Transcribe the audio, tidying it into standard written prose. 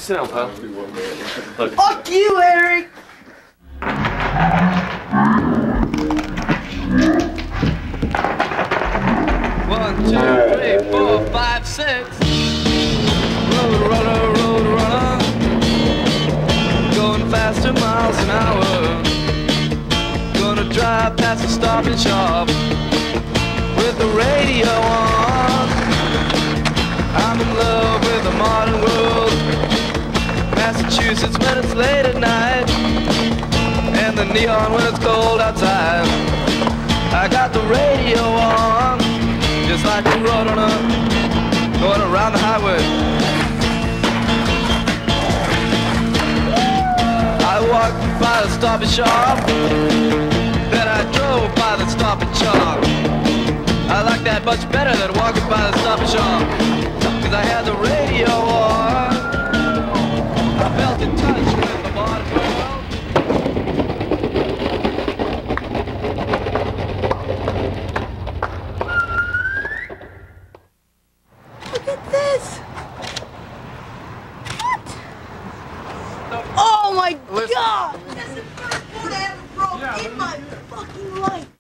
Sit down, pal. Look. Fuck you, Eric! 1, 2, 3, 4, 5, 6. Road runner, road runner. Going faster miles an hour. Gonna drive past the Stop and Shop with the radio on. I'm in love with the modern world. Massachusetts when it's late at night, and the neon when it's cold outside. I got the radio on, just like a road runner going around the highway. I walked by the Stop and Shop, then I drove by the Stop and Shop. I like that much better than walking by the Stop and Shop, 'cause I had the radio on. I felt in touch with the modern world. Look at this! What? Oh my god! That's the first one I ever broke in my fucking life!